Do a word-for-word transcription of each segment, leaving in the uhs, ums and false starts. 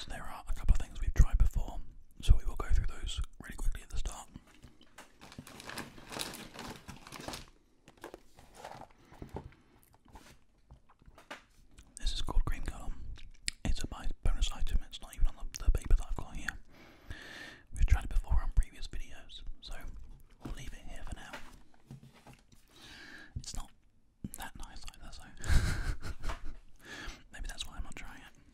So there are a couple of things we've tried before, so we will go through those really quickly at the start. This is called Cream Colour. It's a bonus item, it's not even on the, the paper that I've got here. We've tried it before on previous videos, so we'll leave it here for now. It's not that nice either, so maybe that's why I'm not trying it.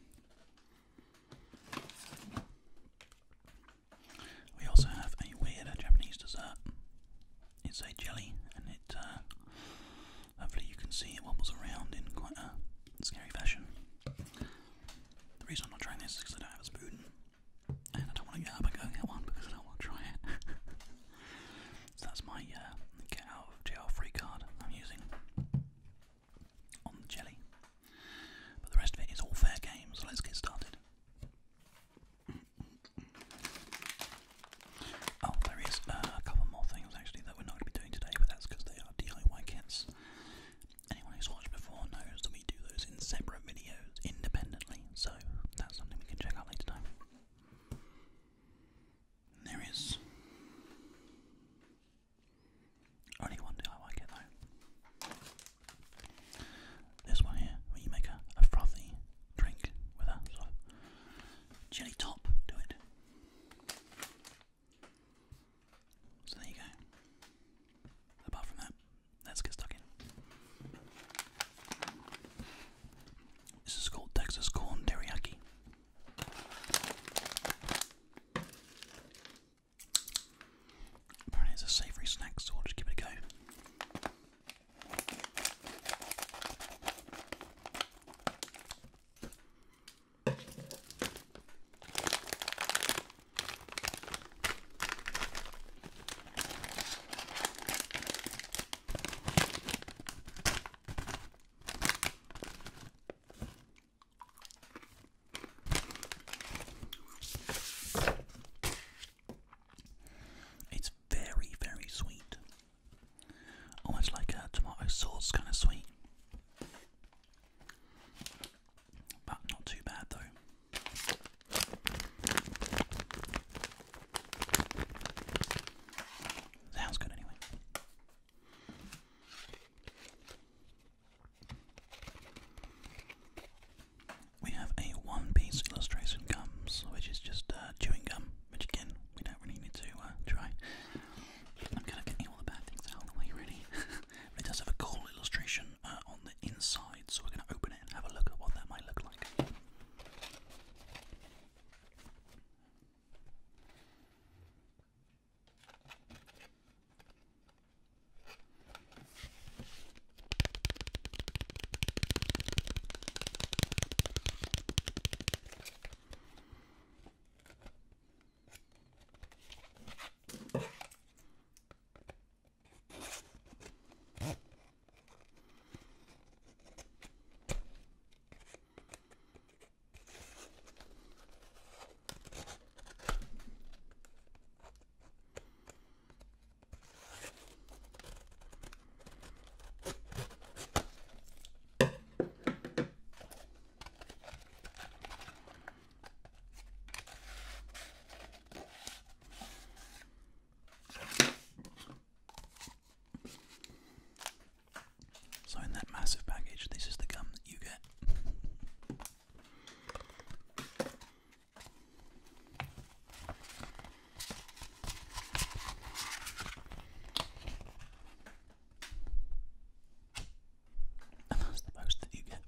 We also have a weird Japanese dessert. It's a jelly, and it, uh, hopefully you can see it wobbles around in quite a scary fashion. The reason I'm not trying this is because I don't have a spoon, and I don't want to get up and go and get one because I don't want to try it. So that's my uh, get out of jail free card I'm using on the jelly. But the rest of it is all fair game, so let's get started. Oh, there is uh, a couple more things actually that we're not going to be doing today, but that's because they are D I Y kits. Anyone who's watched before knows that we do those in separate videos independently, so that's something we can check out later time. There is only one D I Y kit though. This one here, where you make a, a frothy drink with a sort of jelly top to it. So there you go. Apart from that, let's get stuck in. This is called Texas Corn Teriyaki. Apparently it's a savoury snack, so we'll just give it a go. It's very, very sweet. Almost like a tomato sauce kind of sweet. But not too bad though. Sounds good anyway. We have a one-piece illustration gums, which is just uh, chewing gum, which again, we don't really need to uh, try. I'm kind of getting all the bad things out of the way really. But it does have a cool illustration uh, on the inside, so we're going to open it and have a look at what that might look like. So in that massive package, this is the gum that you get. And that's the most that you get.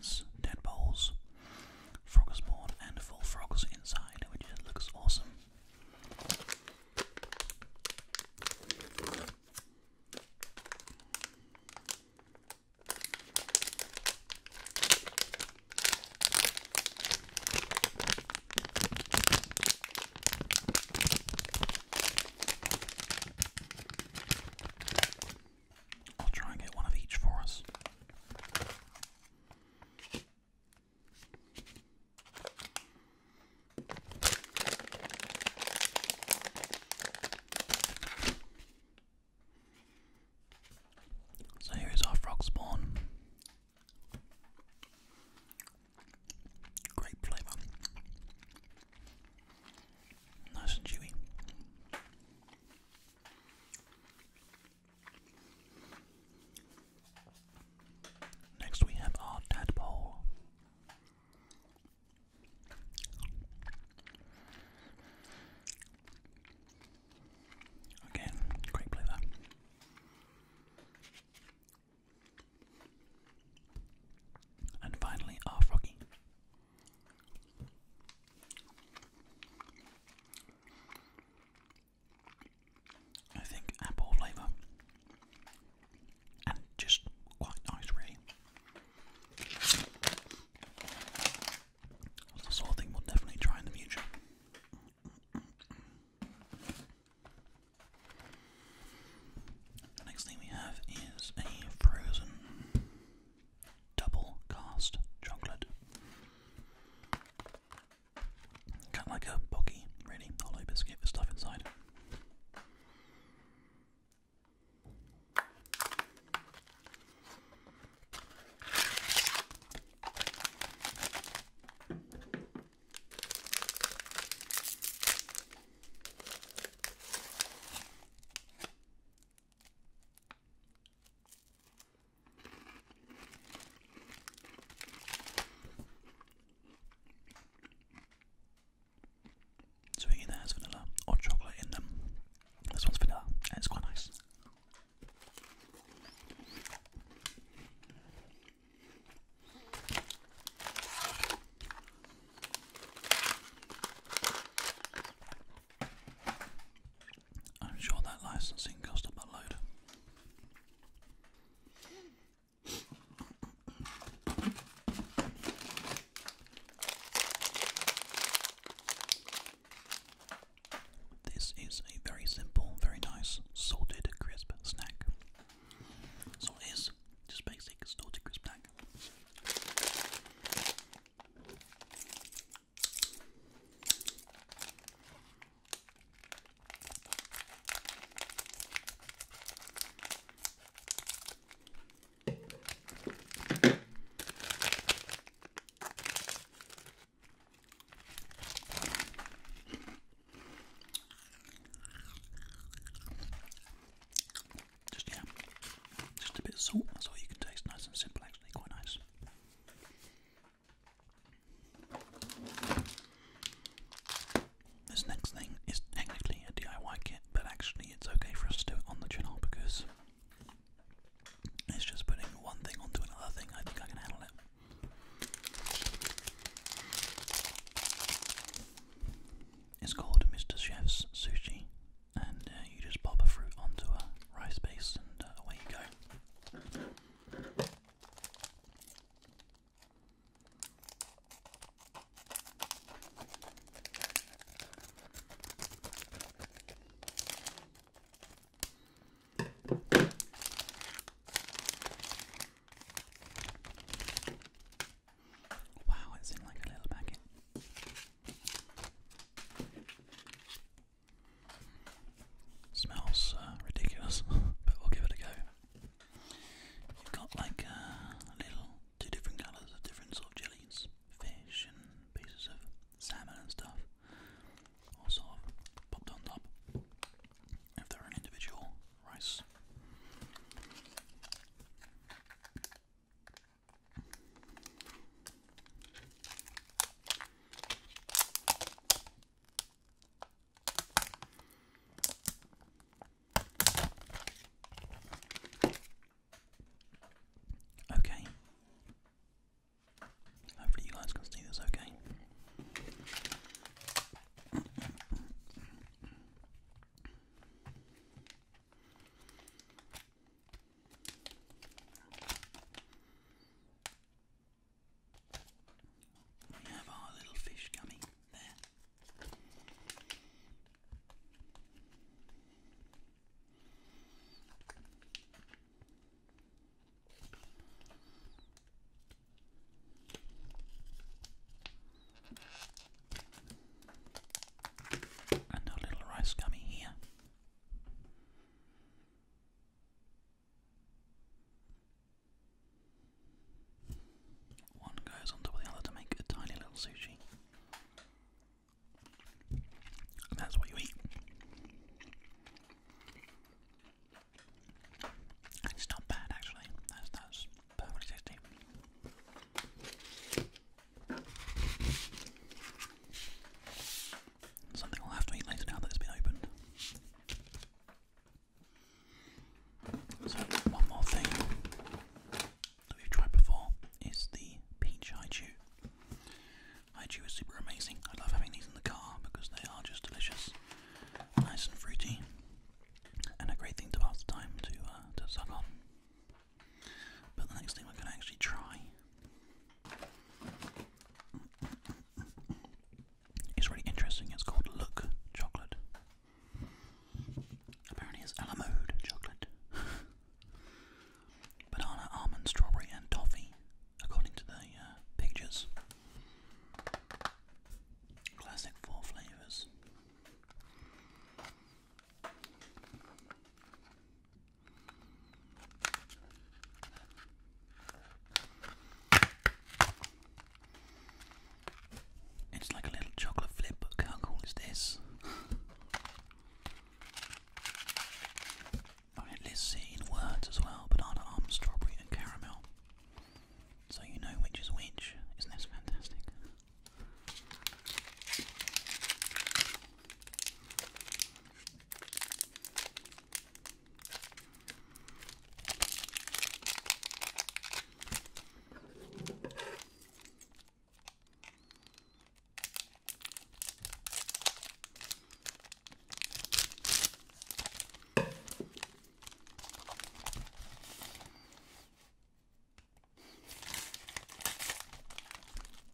has tadpoles, frogger spawn, and full frogs inside, which looks awesome. I'll try and get one of each for us.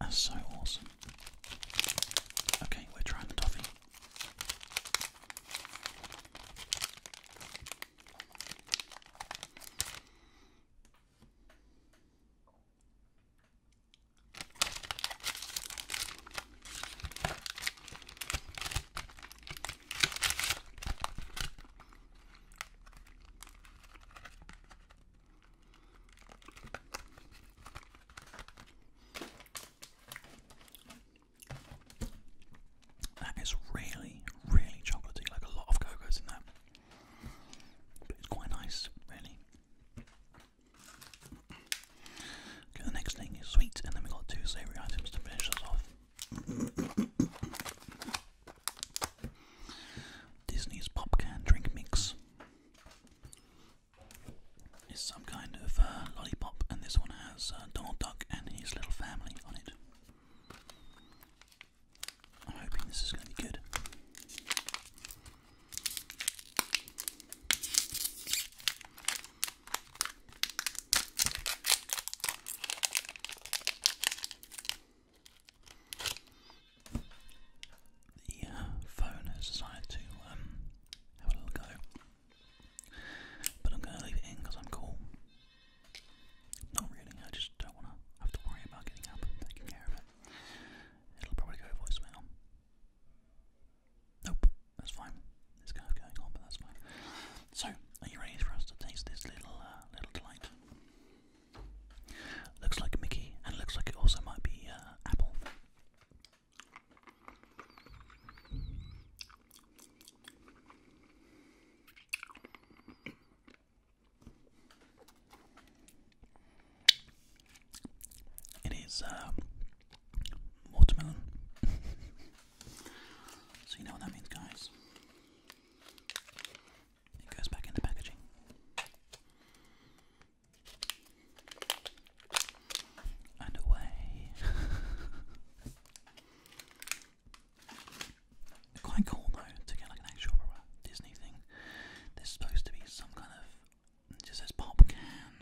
That's so awesome. Okay, we're trying the toffee. That is really, really chocolatey, like a lot of cocoa's in that. But it's quite nice, really. Okay, the next thing is sweet, and then we've got two savoury items to finish us off. Disney's Pop Can Drink Mix. It's some kind of uh, lollipop, and this one has uh, Donald Duck and his little family on it. I'm hoping this is going to be good. The uh, phone has decided to um, have a little go, but I'm going to leave it in because I'm cool. Not really, I just don't want to have to worry about getting up and taking care of it. It'll probably go voicemail. Nope, that's fine. There's kind of going on, but that's fine. So, are you ready for us to taste this little uh, little delight? Looks like Mickey, and looks like it also might be uh, apple. It is uh, watermelon. So you know what that means, guys. It goes back into packaging. And away. Quite cool though to get like an actual Disney thing. There's supposed to be some kind of, it just says pop can.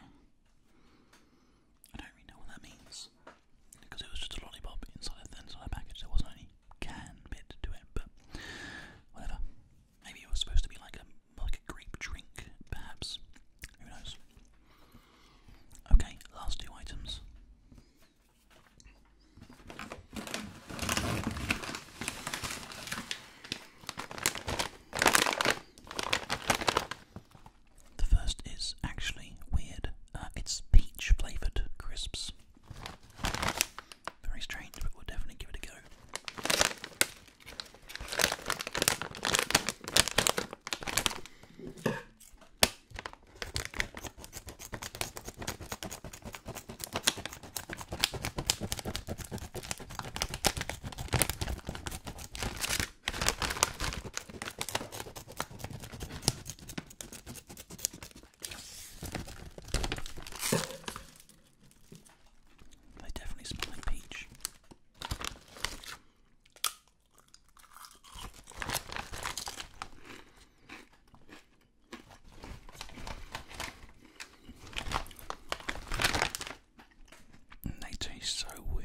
I don't really know what that means, because it was just a lollipop inside a, inside a package. There wasn't any can bit to it, but whatever. Maybe it was supposed to be like a like a grape drink, perhaps. Who knows? Okay, last two items. The first is actually weird. Uh, it's peach flavoured crisps. Very strange, but we'll definitely give it a go. They definitely smell like peach. They taste so